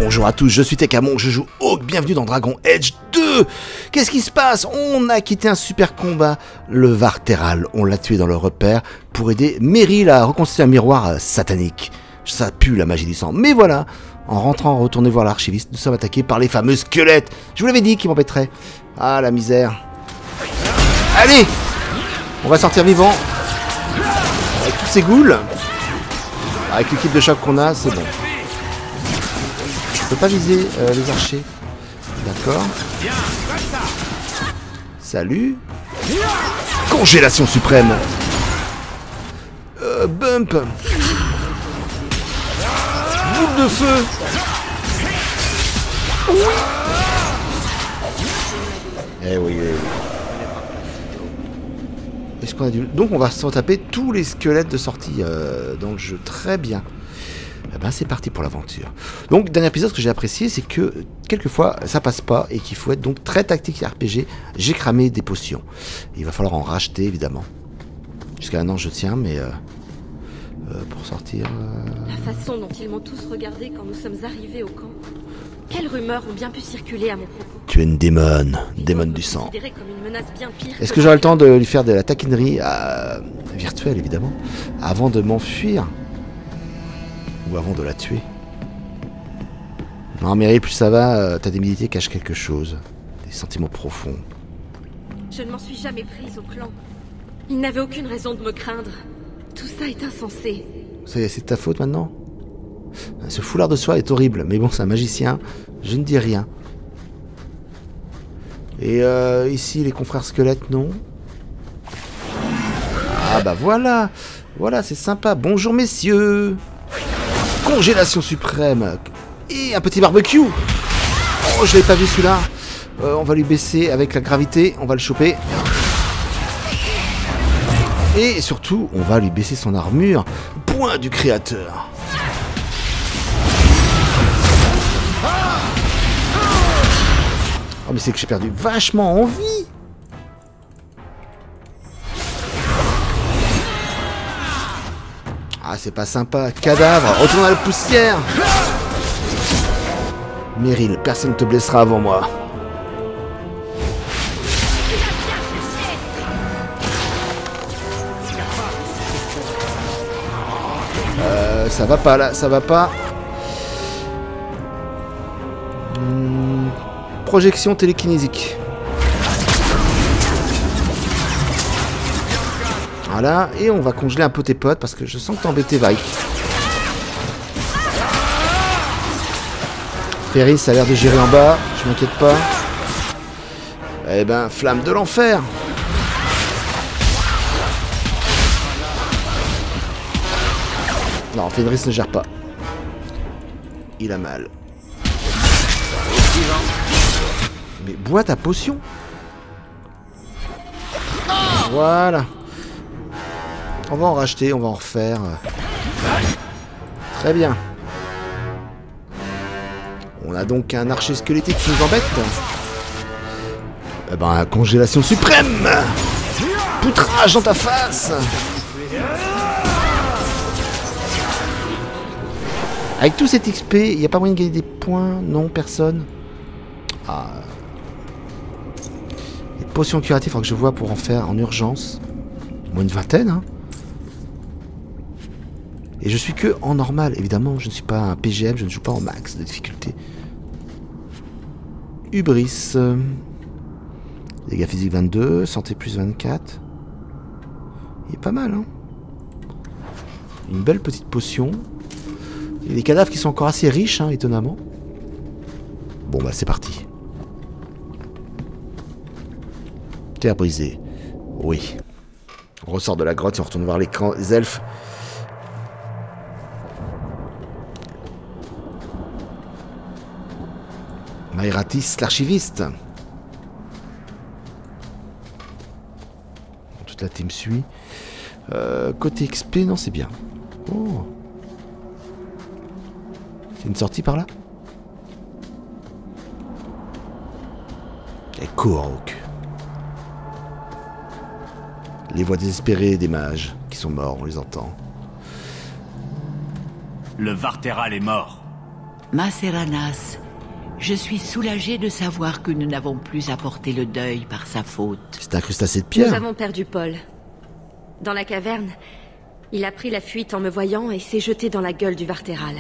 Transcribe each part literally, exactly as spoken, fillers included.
Bonjour à tous, je suis Tekamon, je joue Hawk, bienvenue dans Dragon Age deux. Qu'est-ce qui se passe? On a quitté un super combat, le Varteral, on l'a tué dans le repère pour aider Meryl à reconstituer un miroir satanique. Ça pue la magie du sang, mais voilà, en rentrant, retourner voir l'archiviste, nous sommes attaqués par les fameux squelettes. Je vous l'avais dit qu'ils m'embêteraient. Ah la misère. Allez, on va sortir vivant. Avec tous ces ghouls. Avec l'équipe de choc qu'on a, c'est bon. Je peux pas viser euh, les archers. D'accord. Salut. Congélation suprême. Euh, bump. Boule de feu. Eh oui, eh oui. Est-ce qu'on a du... Donc on va se taper tous les squelettes de sortie euh, dans le jeu. Très bien. Eh ben c'est parti pour l'aventure. Donc dernier épisode, ce que j'ai apprécié, c'est que quelquefois ça passe pas et qu'il faut être donc très tactique R P G. J'ai cramé des potions. Il va falloir en racheter évidemment. Jusqu'à maintenant je tiens, mais euh, euh, pour sortir... Euh... La façon dont ils m'ont tous regardé quand nous sommes arrivés au camp. Quelles rumeurs ont bien pu circuler à mon propos? Tu es une démone, démone du sang. Est-ce Est-ce que j'aurai le temps de lui faire de la taquinerie euh, virtuelle évidemment, avant de m'enfuir? Ou avant de la tuer? Non Meryl, plus ça va, euh, ta débilité cache quelque chose. Des sentiments profonds. Je ne m'en suis jamais prise au clan. Ils n'avaient aucune raison de me craindre. Tout ça est insensé. C'est ta faute maintenant? Ce foulard de soie est horrible, mais bon, c'est un magicien, je ne dis rien. Et euh, ici, les confrères squelettes, non? Ah bah voilà. Voilà, c'est sympa. Bonjour messieurs. Congélation suprême. Et un petit barbecue. Oh, je l'avais pas vu celui-là. Euh, on va lui baisser avec la gravité, on va le choper. Et surtout, on va lui baisser son armure. Point du créateur. Oh mais c'est que j'ai perdu vachement en vie. Ah c'est pas sympa. Cadavre, retourne à la poussière. Meryl, personne ne te blessera avant moi. Euh, ça va pas là, ça va pas. Hmm. Projection télékinésique. Voilà, et on va congeler un peu tes potes parce que je sens que t'es embêté, Vaik. Ferry, ça a l'air de gérer en bas, je m'inquiète pas. Eh ben, flamme de l'enfer. Non, Fenris ne gère pas. Il a mal. Mais bois ta potion. Voilà. On va en racheter, on va en refaire. Très bien. On a donc un archer squelettique qui nous embête. Eh ben, congélation suprême. Poutrage dans ta face. Avec tout cet X P, il n'y a pas moyen de gagner des points? Non, personne. Ah. Les potions curatives, il faudra que je vois pour en faire en urgence. Au moins une vingtaine, hein. Et je suis que en normal, évidemment. Je ne suis pas un P G M, je ne joue pas en max de difficulté. Hubris. Dégâts physiques vingt-deux, santé plus vingt-quatre. Il est pas mal, hein. Une belle petite potion. Il y a des cadavres qui sont encore assez riches, hein, étonnamment. Bon, bah, c'est parti. Terre brisée. Oui. On ressort de la grotte et on retourne voir les, les elfes. Maeratis, l'archiviste. Toute la team suit. Euh, côté X P, non, c'est bien. Oh. C'est une sortie par là? Et cours, Hawk. Les voix désespérées des mages qui sont morts, on les entend. Le Varteral est mort. Maceranas, je suis soulagée de savoir que nous n'avons plus à porter le deuil par sa faute. C'est un crustacé de pierre. Nous avons perdu Paul. Dans la caverne, il a pris la fuite en me voyant et s'est jeté dans la gueule du Vartéral.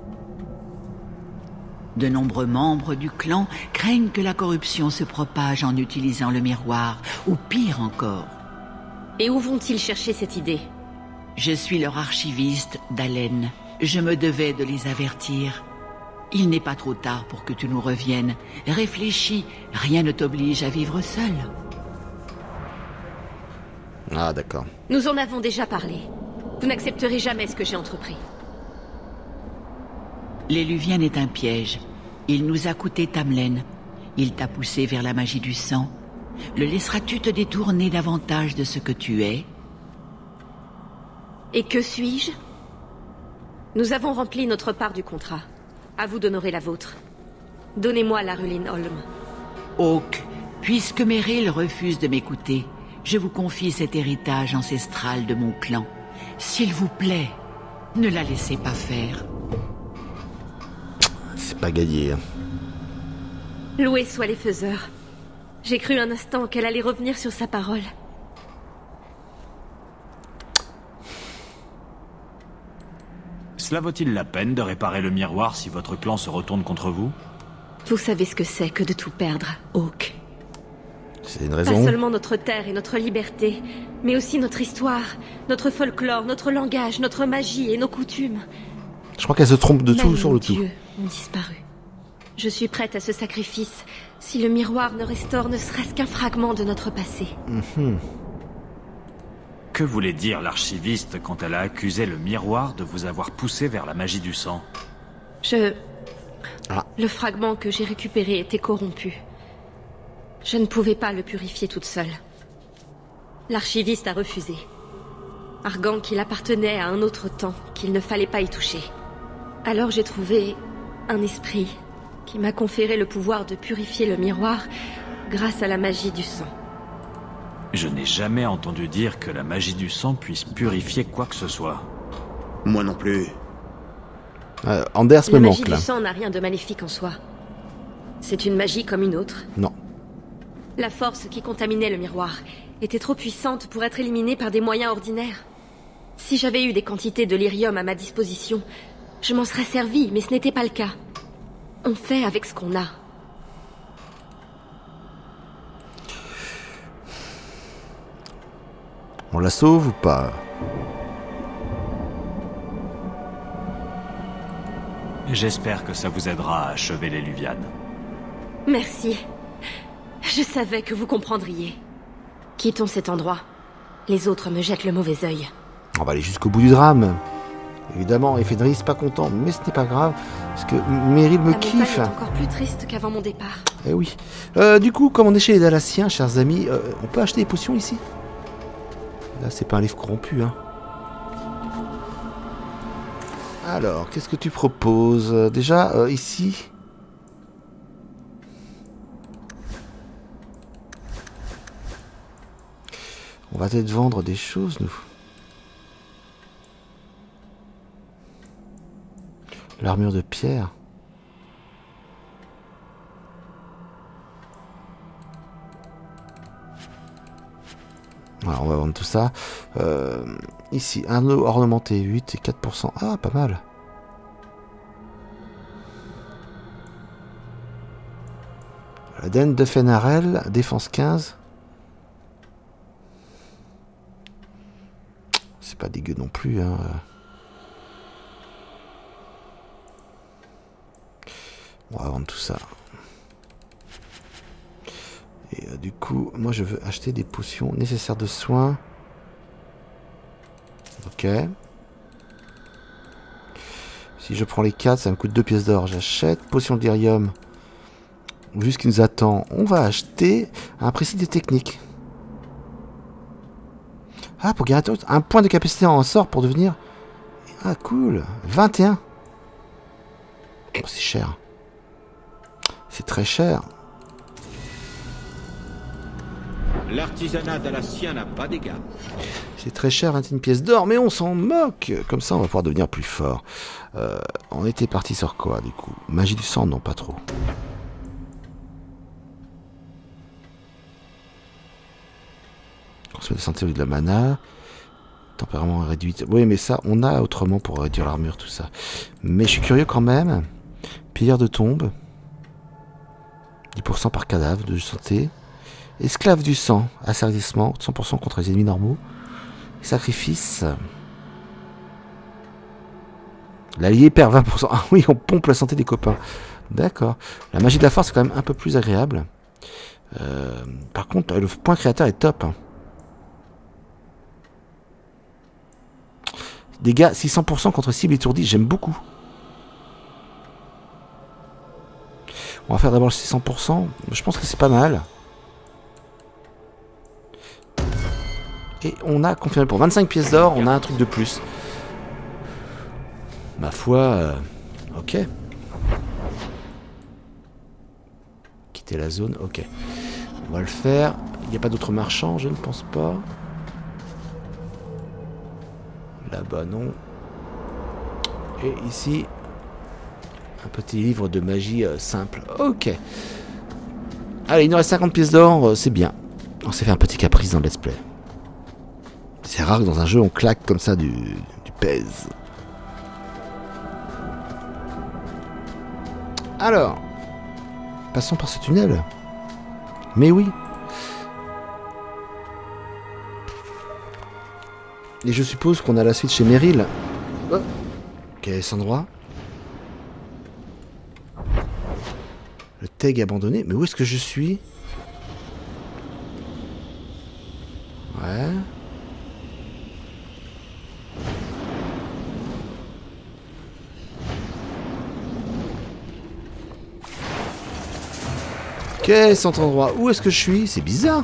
De nombreux membres du clan craignent que la corruption se propage en utilisant le miroir, ou pire encore. Et où vont-ils chercher cette idée? Je suis leur archiviste, Dalen. Je me devais de les avertir. Il n'est pas trop tard pour que tu nous reviennes. Réfléchis, rien ne t'oblige à vivre seul. Ah, d'accord. Nous en avons déjà parlé. Vous n'accepterez jamais ce que j'ai entrepris. L'éluvienne est un piège. Il nous a coûté Tamlen. Il t'a poussé vers la magie du sang. Le laisseras-tu te détourner davantage de ce que tu es? Et que suis-je? Nous avons rempli notre part du contrat. À vous d'honorer la vôtre. Donnez-moi la Rulin Holm. Hawk, puisque Merrill refuse de m'écouter, je vous confie cet héritage ancestral de mon clan. S'il vous plaît, ne la laissez pas faire. C'est pas gagné. Loués soient les faiseurs. J'ai cru un instant qu'elle allait revenir sur sa parole. Cela vaut-il la peine de réparer le miroir si votre clan se retourne contre vous? Vous savez ce que c'est que de tout perdre, Hawk. C'est une Pas raison. seulement notre terre et notre liberté, mais aussi notre histoire, notre folklore, notre langage, notre magie et nos coutumes. Je crois qu'elle se trompe de tout Même sur nos le tout. dieux ont disparu. Je suis prête à ce sacrifice si le miroir ne restaure ne serait-ce qu'un fragment de notre passé. Mhm. Que voulait dire l'archiviste quand elle a accusé le miroir de vous avoir poussé vers la magie du sang? Je... Ah. Le fragment que j'ai récupéré était corrompu. Je ne pouvais pas le purifier toute seule. L'archiviste a refusé, arguant qu'il appartenait à un autre temps, qu'il ne fallait pas y toucher. Alors j'ai trouvé un esprit qui m'a conféré le pouvoir de purifier le miroir grâce à la magie du sang. Je n'ai jamais entendu dire que la magie du sang puisse purifier quoi que ce soit. Moi non plus. Euh, Anders me La magie manque du là. sang n'a rien de maléfique en soi. C'est une magie comme une autre. Non. La force qui contaminait le miroir était trop puissante pour être éliminée par des moyens ordinaires. Si j'avais eu des quantités de lyrium à ma disposition, je m'en serais servi, mais ce n'était pas le cas. On fait avec ce qu'on a. On la sauve ou pas? J'espère que ça vous aidera à achever les Luvianes. Merci. Je savais que vous comprendriez. Quittons cet endroit. Les autres me jettent le mauvais œil. On va aller jusqu'au bout du drame. Évidemment, et Fenris pas content, mais ce n'est pas grave, parce que Merrill me La montagne kiffe. est encore plus triste qu'avant mon départ. Eh oui. Euh, du coup, comme on est chez les Dallassiens, chers amis, euh, on peut acheter des potions ici? Là, c'est pas un livre corrompu, hein. Alors, qu'est-ce que tu proposes? Euh, Déjà, euh, ici... On va peut-être vendre des choses, nous. L'armure de pierre. Voilà, on va vendre tout ça. Euh, ici, un nœud ornementé, huit et quatre pour cent. Ah, pas mal. La denne de Fenarel, défense quinze. C'est pas dégueu non plus, hein. On va vendre tout ça. Et euh, du coup, moi je veux acheter des potions nécessaires de soins. Ok. Si je prends les quatre, ça me coûte deux pièces d'or. J'achète. Potion d'Irium. Vu ce qui nous attend, on va acheter un précis des techniques. Ah, pour gagner un point de capacité en sort pour devenir... Ah, cool. vingt et un. Oh, c'est cher. C'est très cher. L'artisanat dallassien n'a pas d'égal. C'est très cher, vingt et une pièces d'or, mais on s'en moque. Comme ça, on va pouvoir devenir plus fort. Euh, on était parti sur quoi, du coup? Magie du sang, non, pas trop. Consommation de santé au lieu de la mana. Tempérament réduite. Oui, mais ça, on a autrement pour réduire l'armure, tout ça. Mais je suis curieux quand même. Pilleur de tombe. dix pour cent par cadavre de santé. Esclave du sang. Asservissement. cent pour cent contre les ennemis normaux. Sacrifice. L'allié perd vingt pour cent. Ah oui, on pompe la santé des copains. D'accord. La magie de la force est quand même un peu plus agréable. Euh, par contre, le point créateur est top. Hein. Dégâts six cents pour cent contre cible étourdie. J'aime beaucoup. On va faire d'abord le six cents pour cent. Je pense que c'est pas mal. Et on a confirmé pour vingt-cinq pièces d'or, on a un truc de plus. Ma foi, euh, ok. Quitter la zone, ok. On va le faire. Il n'y a pas d'autres marchands, je ne pense pas. Là-bas, non. Et ici, un petit livre de magie euh, simple. Ok. Allez, il nous reste cinquante pièces d'or, euh, c'est bien. On s'est fait un petit caprice dans le let's play. C'est rare que dans un jeu on claque comme ça du, du pèse. Alors, passons par ce tunnel. Mais oui. Et je suppose qu'on a la suite chez Meryl. Oh. Quel est cet endroit? Le tag abandonné. Mais où est-ce que je suis? Ouais. Quel est cet endroit? Où est-ce que je suis? C'est bizarre.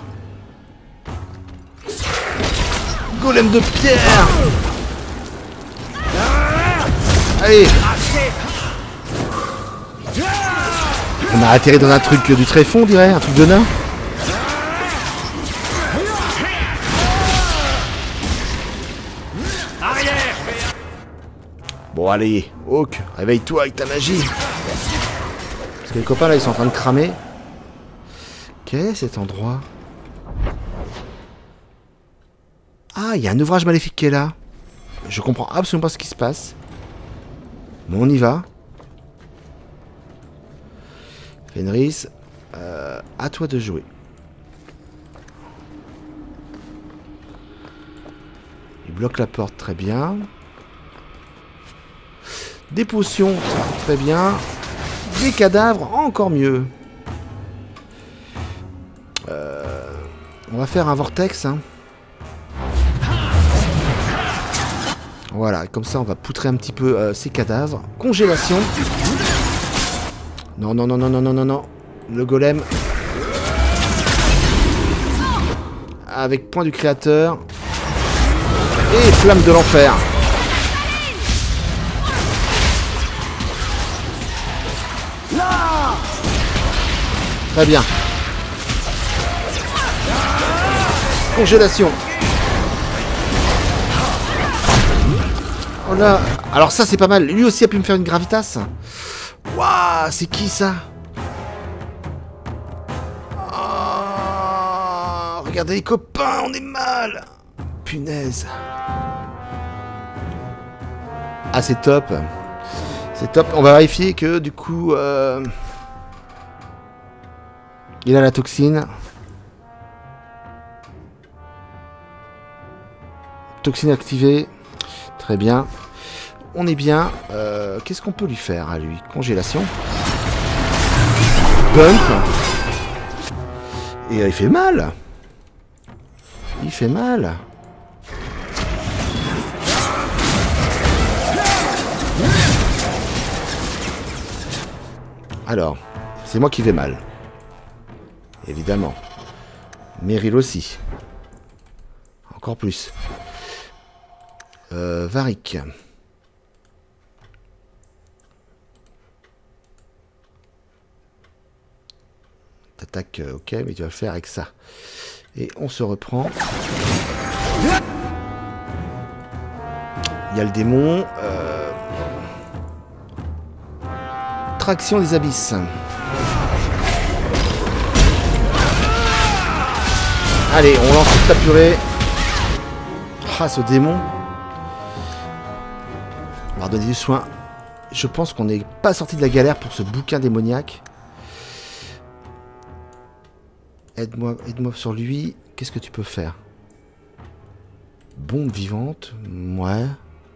Golem de pierre. Allez. On a atterri dans un truc du tréfonds, on dirait, un truc de nain. Bon allez, Hawk, réveille-toi avec ta magie. Parce que les copains là ils sont en train de cramer. Quel est cet endroit? Ah, il y a un ouvrage maléfique qui est là. Je comprends absolument pas ce qui se passe. Mais on y va. Fenris, euh, à toi de jouer. Il bloque la porte, très bien. Des potions, très bien. Des cadavres, encore mieux. Euh, on va faire un vortex. Hein. Voilà, comme ça on va poutrer un petit peu euh, ces cadavres. Congélation. Non, non, non, non, non, non, non, non. Le golem. Avec point du créateur. Et flamme de l'enfer. Très bien. Congélation. Oh là. Alors ça c'est pas mal. Lui aussi a pu me faire une gravitas. Waouh, c'est qui ça? Oh, regardez les copains, on est mal. Punaise. Ah c'est top. C'est top. On va vérifier que du coup... Euh... Il a la toxine. Toxine activée. Très bien. On est bien. Euh, Qu'est-ce qu'on peut lui faire à lui? Congélation. Bump. Et euh, il fait mal. Il fait mal. Alors, c'est moi qui vais mal. Évidemment. Meryl aussi. Encore plus. Euh, Varric. T'attaques, ok, mais tu vas le faire avec ça. Et on se reprend. Il y a le démon. Euh... Traction des abysses. Allez, on lance toute la purée. Ah, ce démon. On va redonner du soin. Je pense qu'on n'est pas sorti de la galère pour ce bouquin démoniaque. Aide-moi, aide-moi sur lui. Qu'est-ce que tu peux faire? Bombe vivante. Ouais.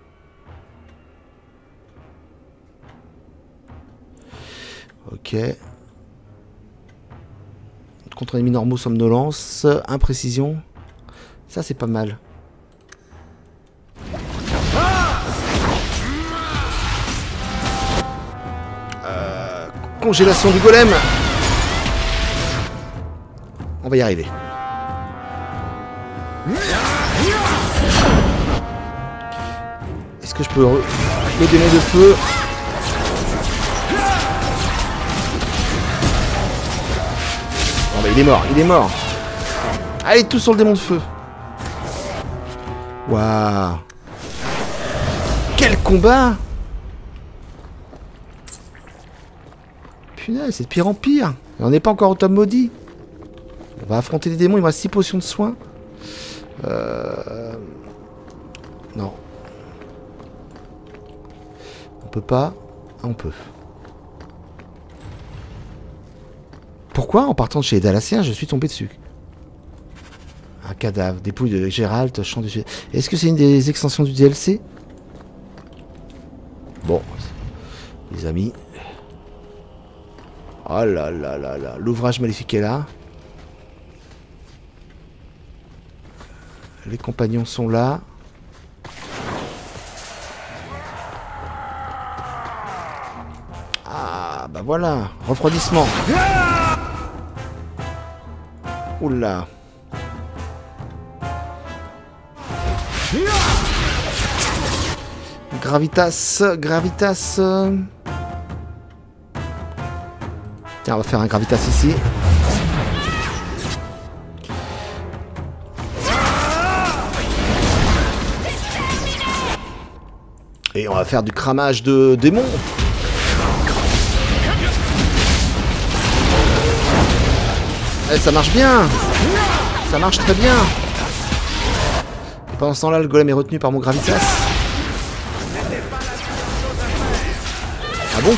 Ok. Contre ennemis normaux, somnolence. Imprécision. Ça, c'est pas mal. Euh, congélation du golem. On va y arriver. Est-ce que je peux le donner de feu? Non, mais il est mort, il est mort. Allez, tous sur le démon de feu. Waouh. Quel combat! Punaise, c'est de pire en pire. Et on n'est pas encore au tome maudit. On va affronter les démons, il me reste six potions de soins. Euh... Non. On peut pas. Ah, on peut. Pourquoi, en partant de chez les Dalassiens, je suis tombé dessus? Un cadavre, dépouille de Gérald, chant du... Est-ce que c'est une des extensions du D L C? Bon, les amis. Oh là là là là, l'ouvrage maléfique est là. Les compagnons sont là. Ah, bah voilà, refroidissement. Oula. Gravitas, gravitas. Tiens, on va faire un gravitas ici. Et on va faire du cramage de démons. Eh, ça marche bien. Ça marche très bien. Et pendant ce temps-là, le golem est retenu par mon gravitas. Ah bon?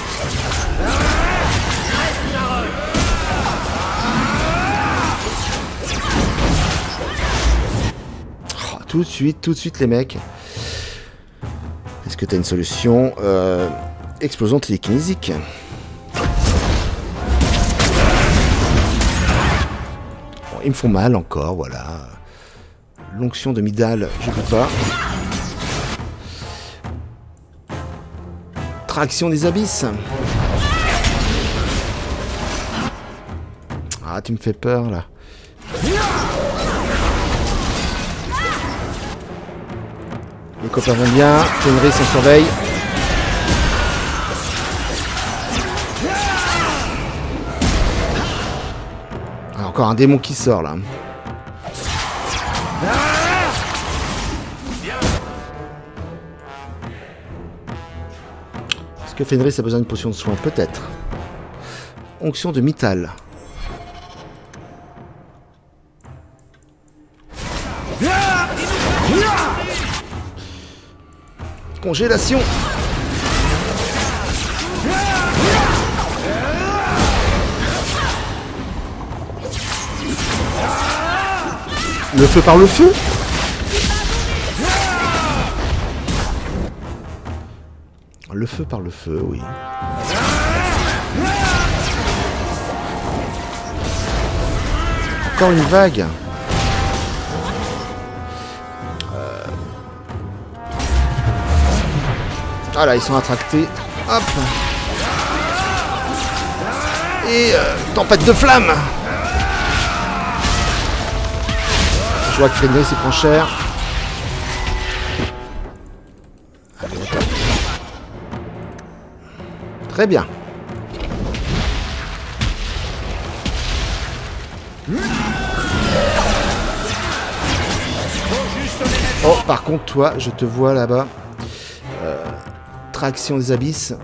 Oh, tout de suite, tout de suite les mecs. Est-ce que t'as une solution? euh, Explosion télékinésique. Bon, ils me font mal encore, voilà. L'onction de Midal, je peux pas. Traction des abysses. Ah, tu me fais peur là. Les copains vont bien. Fenris en surveille. Ah, encore un démon qui sort là. Est-ce que Fenris a besoin d'une potion de soin? Peut-être. Onction de Mythal. Congélation. Le feu par le feu. Le feu par le feu, oui. Encore une vague. Euh... Ah là, ils sont attractés. Hop. Et euh, tempête de flammes. Je vois que Fenris s'y prend cher. Allez, on tape. Très bien. Oh, par contre, toi, je te vois là-bas. Extraction des abysses.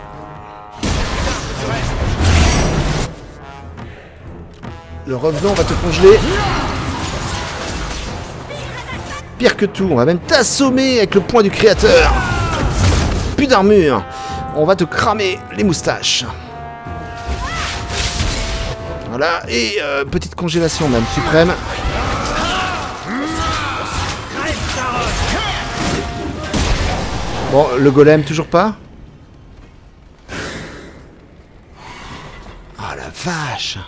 Le revenant va te congeler. Pire que tout, on va même t'assommer avec le poing du créateur. Plus d'armure. On va te cramer les moustaches. Voilà, et euh, petite congélation même, suprême. Bon, le golem, toujours pas. Ah la vache.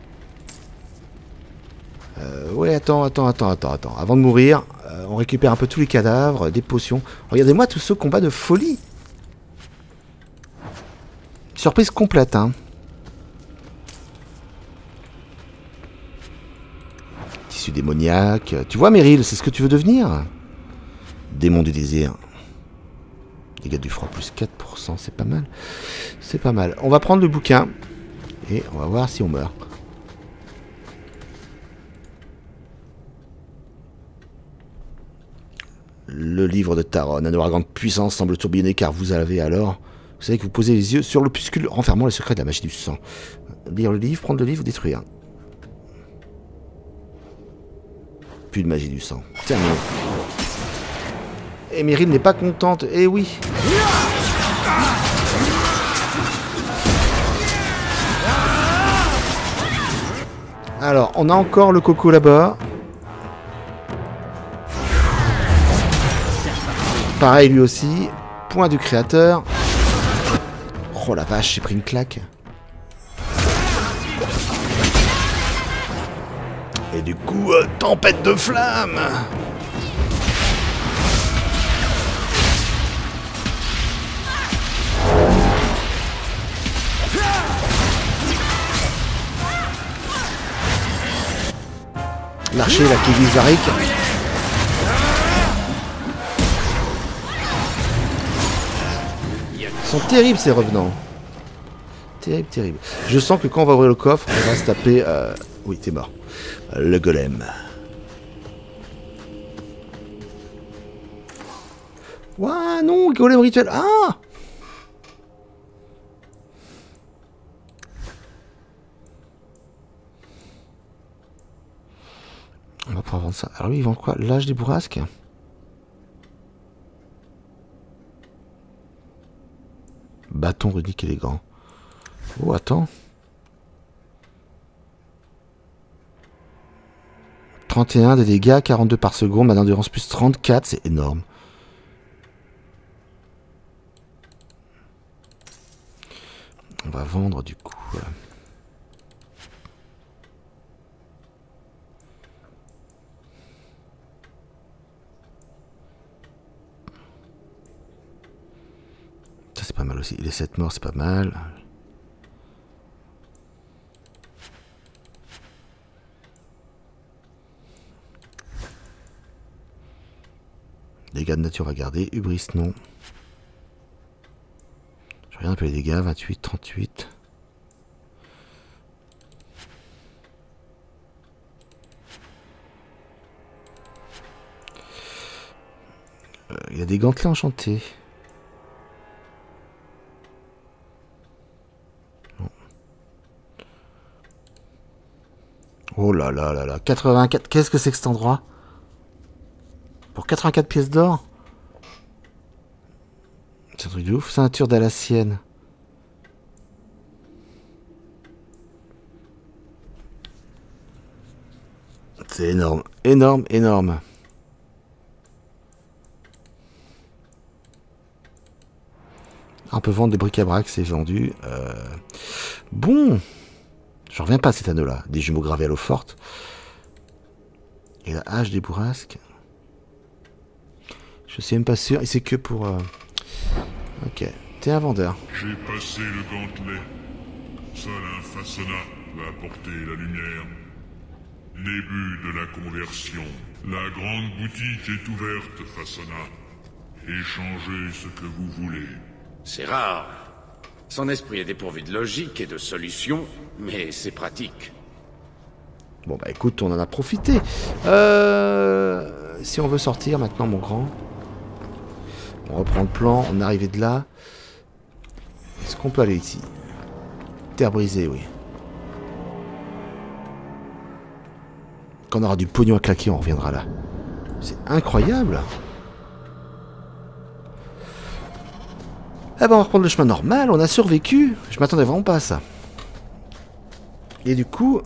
Euh, ouais, attends, attends, attends, attends, attends. Avant de mourir, euh, on récupère un peu tous les cadavres, des potions. Regardez-moi tous ce combat de folie. Surprise complète, hein. Tissu démoniaque. Tu vois, Meryl, c'est ce que tu veux devenir? Démon du désir. Dégâts du froid plus quatre pour cent, c'est pas mal. C'est pas mal. On va prendre le bouquin. Et on va voir si on meurt. Le livre de Taron. Un ouragan de puissance semble tourbillonner car vous avez alors... Vous savez que vous posez les yeux sur l'opuscule renfermant les secrets de la magie du sang. Lire le livre, prendre le livre, détruire. Plus de magie du sang. Terminé. Et Meryl n'est pas contente. Eh oui. Alors, on a encore le coco là-bas. Pareil lui aussi. Point du créateur. Oh la vache, j'ai pris une claque. Et du coup, euh, tempête de flammes. L'archer là qui vise Varric. Ils sont terribles ces revenants. Terrible, terrible. Je sens que quand on va ouvrir le coffre, on va se taper... Euh... Oui, t'es mort. Le golem. Ouah, non, golem rituel. Ah! On va pouvoir vendre ça. Alors lui, ils vendent quoi? L'âge des bourrasques? Bâton runique élégant. Oh, attends. trente et un de dégâts, quarante-deux par seconde, ma endurance plus trente-quatre, c'est énorme. On va vendre du coup. Euh... Ça c'est pas mal aussi. Les sept morts c'est pas mal. Dégâts de nature à garder. Hubris non. Je regarde un peu les dégâts. vingt-huit, trente-huit. Il euh, y a des gantelets enchantés. Non. Oh là là là là. quatre-vingt-quatre. Qu'est-ce que c'est que cet endroit? Pour quatre-vingt-quatre pièces d'or. C'est un truc de ouf. Ceinture d'Alassienne. C'est énorme. Énorme, énorme. On peut vendre des bric-à-brac, c'est vendu. Euh... Bon. Je reviens pas à cet anneau-là. Des jumeaux gravés à l'eau forte. Et la hache des bourrasques. Je suis même pas sûr. Et c'est que pour... Euh... Ok. T'es un vendeur. J'ai passé le gantelet. Seul un façonnat va apporter la lumière. Début de la conversion. La grande boutique est ouverte, façonnat. Échangez ce que vous voulez. C'est rare. Son esprit est dépourvu de logique et de solution, mais c'est pratique. Bon bah écoute, on en a profité. Euh... Si on veut sortir maintenant, mon grand. On reprend le plan, on est arrivé de là. Est-ce qu'on peut aller ici? Terre brisée, oui. Quand on aura du pognon à claquer, on reviendra là. C'est incroyable. Eh ben on va reprendre le chemin normal, on a survécu. Je m'attendais vraiment pas à ça. Et du coup...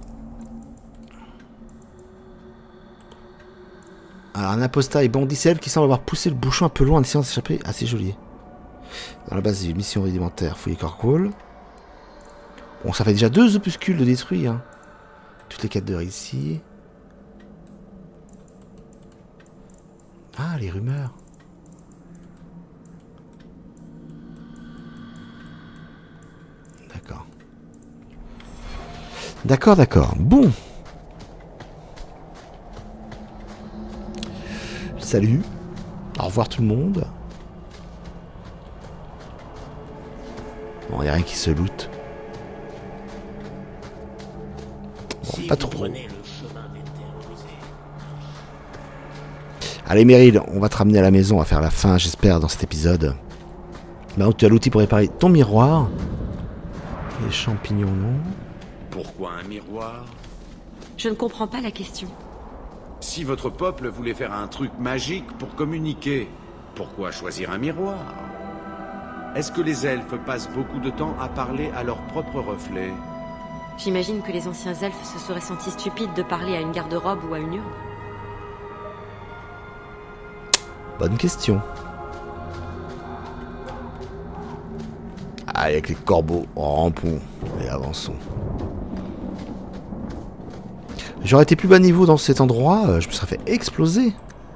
Alors un apostat et bandit, c'est elle qui semble avoir poussé le bouchon un peu loin en essayant de s'échapper. Assez joli. Dans la base, mission rudimentaire, fouiller Corkroll. Bon, ça fait déjà deux opuscules de détruits. Hein. Toutes les quatre d'heures ici. Ah, les rumeurs. D'accord. D'accord, d'accord. Bon. Salut. Au revoir tout le monde. Bon, il n'y a rien qui se loot. Bon, si pas trop. Allez Meryl, on va te ramener à la maison, on va faire la fin, j'espère, dans cet épisode. Bah, tu as l'outil pour réparer ton miroir. Les champignons, non. Pourquoi un miroir? Je ne comprends pas la question. Si votre peuple voulait faire un truc magique pour communiquer, pourquoi choisir un miroir? Est-ce que les elfes passent beaucoup de temps à parler à leur propre reflet? J'imagine que les anciens elfes se seraient sentis stupides de parler à une garde-robe ou à une urne. Bonne question. Allez, avec les corbeaux, rampons et avançons. J'aurais été plus bas niveau dans cet endroit, je me serais fait exploser.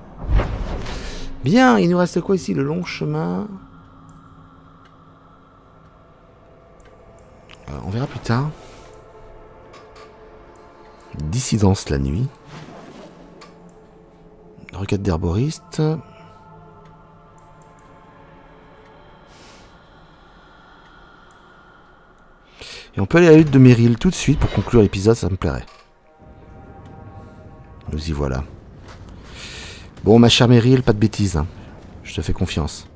Bien, il nous reste quoi ici? Le long chemin. Euh, on verra plus tard. Dissidence la nuit. Requête d'herboriste. Et on peut aller à la lutte de Meryl tout de suite pour conclure l'épisode, ça me plairait. Nous y voilà. Bon, ma chère Meryl, pas de bêtises. Hein. Je te fais confiance.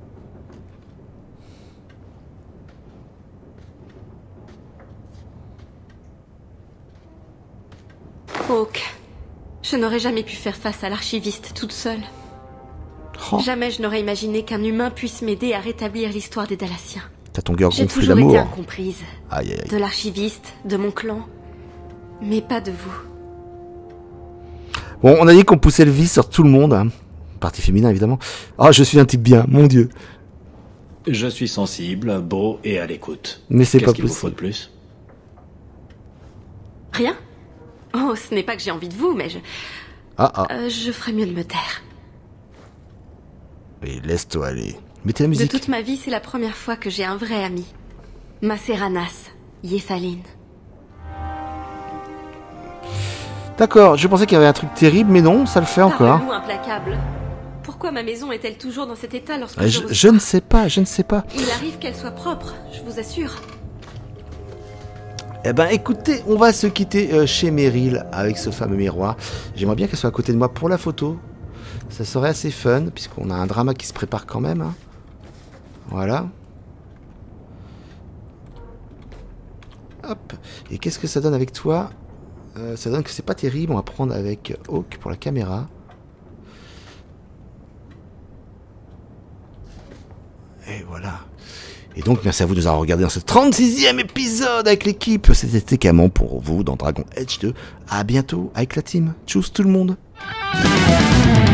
Hawke, je n'aurais jamais pu faire face à l'archiviste toute seule. Oh. Jamais je n'aurais imaginé qu'un humain puisse m'aider à rétablir l'histoire des Dalaciens. T'as ton cœur gonflé d'amour. J'ai toujours été incomprise. Aïe, aïe, aïe. De l'archiviste, de mon clan, mais pas de vous. Bon, on a dit qu'on poussait le vice sur tout le monde. Hein. Partie féminin, évidemment. Ah, oh, je suis un type bien, mon Dieu. Je suis sensible, beau et à l'écoute. Mais c'est pas possible. Qu'est-ce qu'il vous faut de plus? Rien. Oh, ce n'est pas que j'ai envie de vous, mais je... Ah, ah. Euh, je ferais mieux de me taire. Et laisse-toi aller. Mettez la musique. De toute ma vie, c'est la première fois que j'ai un vrai ami. Maceranas, Yethalin. D'accord, je pensais qu'il y avait un truc terrible, mais non, ça le fait encore. Parle-nous implacable. Pourquoi ma maison est-elle toujours dans cet état lorsque je, je... Je ne sais pas, je ne sais pas. Il arrive qu'elle soit propre, je vous assure. Eh ben écoutez, on va se quitter euh, chez Meryl avec ce fameux miroir. J'aimerais bien qu'elle soit à côté de moi pour la photo. Ça serait assez fun, puisqu'on a un drama qui se prépare quand même. Hein. Voilà. Hop. Et qu'est-ce que ça donne avec toi? euh, Ça donne que c'est pas terrible. On va prendre avec Hawke pour la caméra. Et voilà. Et donc, merci à vous de nous avoir regardé dans ce trente-sixième épisode avec l'équipe. C'était T K pour vous dans Dragon Age deux. À bientôt avec la team. Tchuss tout le monde.